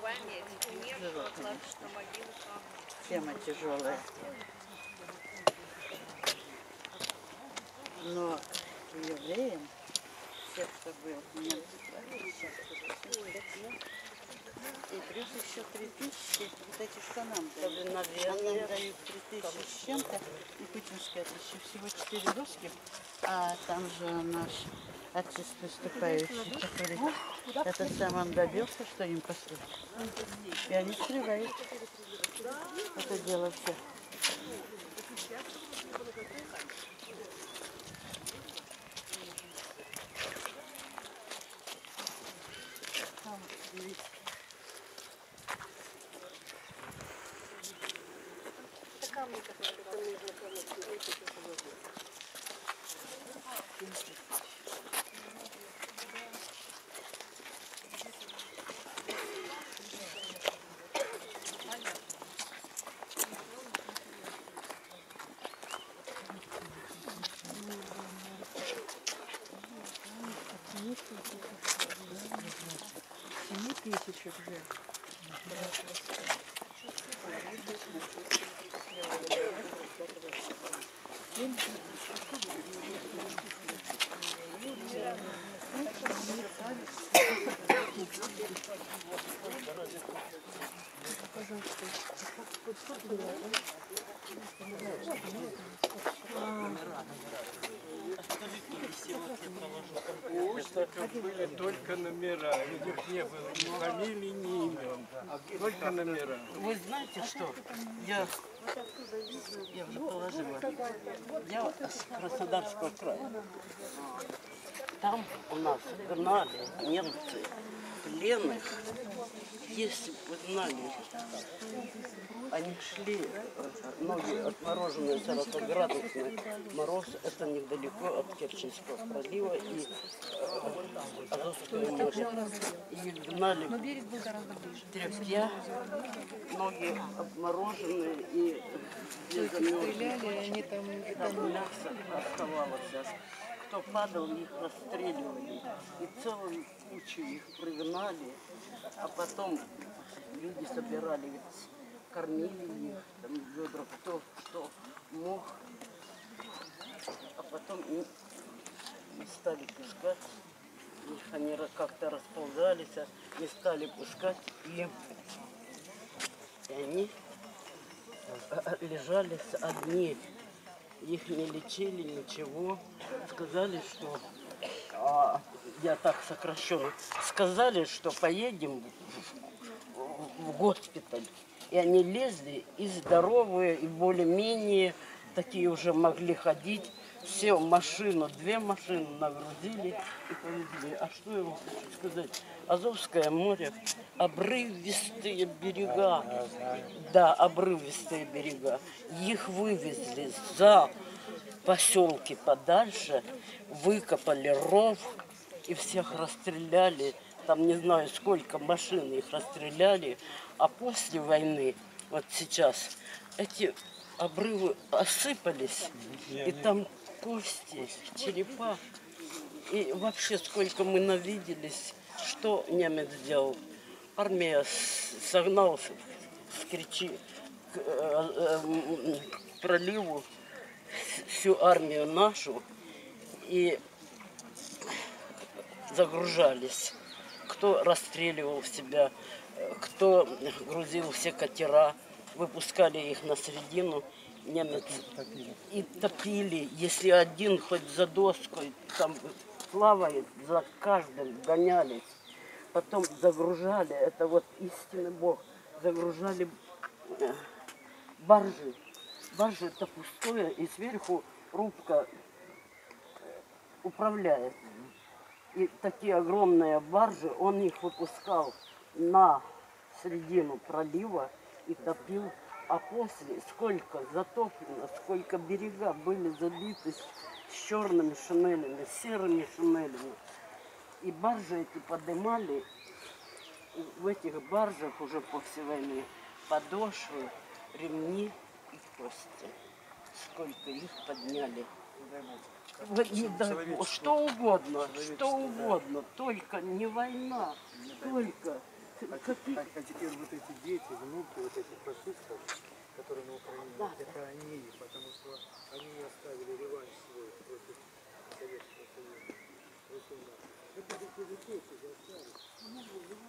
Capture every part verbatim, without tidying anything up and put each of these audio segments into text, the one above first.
Тема тяжелая. Но евреям, все, кто был, немцы, сейчас и плюс еще три тысячи, вот эти, что нам дают. Нам дают три тысячи с чем-то, и путинские еще всего четыре русских, а там же наш артист выступающий, который этот сам он добился, что им послушать. И они скрывают это дело все. Семи тысяч уже. Это были только номера, у них не было ни фамилии, ни имен, только номера. Вы знаете что? Я, я уже положила. Я с Краснодарского края. Там у нас гнали немцы пленных. Если бы вы знали, они шли, ноги отмороженные сорокаградусный мороз, это недалеко от Керченского пролива и э, Азовского моря. И гнали тряпья, ноги отмороженные и где замерзли. Там мясо оставалось. Кто падал, их расстреливали. И целую кучу их пригнали. А потом люди собирали, ведь кормили их, там ведра, кто что мог. А потом не стали пускать. Их они как-то расползались, не стали пускать. И, и они лежали одни. Их не лечили, ничего. Сказали, что, а, я так сокращенно, сказали, что поедем в, в госпиталь. И они лезли, и здоровые, и более-менее, такие уже могли ходить. Все в машину, две машины нагрузили и повезли. А что я вам хочу сказать? Азовское море, обрывистые берега. Да, обрывистые берега. Их вывезли за поселки подальше, выкопали ров и всех расстреляли. Там не знаю сколько машин их расстреляли. А после войны, вот сейчас, эти обрывы осыпались. И там кости, черепа. И вообще сколько мы навиделись, что немец сделал. Армия согнала с Керчи к э, э, проливу всю армию нашу и загружались. Кто расстреливал себя, кто грузил все катера, выпускали их на середину. Немец и топили, если один хоть за доской там плавает, за каждым гонялись, потом загружали, это вот истинный Бог, загружали баржи, баржи это пустое, и сверху рубка управляет, и такие огромные баржи, он их выпускал на середину пролива и топил. А после сколько затоплено, сколько берега были забиты с черными шинелями, с серыми шинелями. И баржи эти поднимали, в этих баржах уже после войны подошвы, ремни и кости. Сколько их подняли. Вот, не дай Бог, что угодно, что угодно, только не война, только А, те- а- а теперь вот эти дети, внуки вот этих фашистов, которые на Украине, Да, это они, потому что они не оставили реванш свой против Советского Союза. Против нас. Это такие же дети, же остались.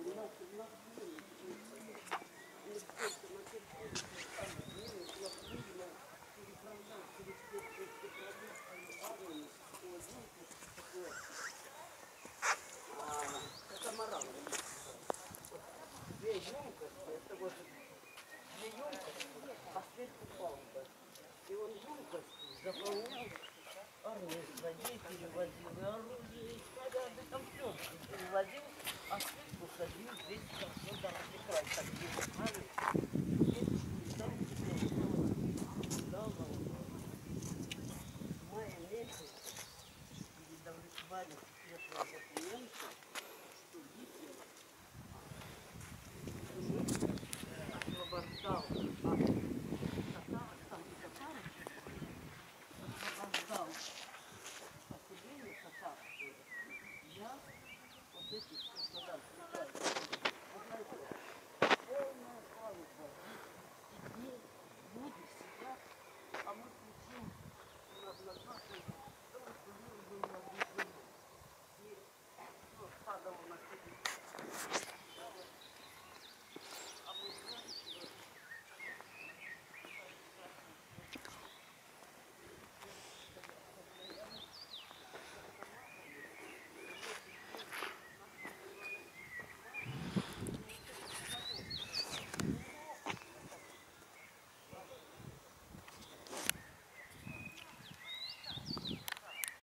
это морал. Две емкости, это вот две емкости, а сверху палка. И он емкости заполнял оружие, перевозил, и оружие, и снаряды, там все перевозил, а сверху садил весь как там край, так держали. И там теперь дал в мае месяце передали Вале светлые документы, что Гитлер освобождал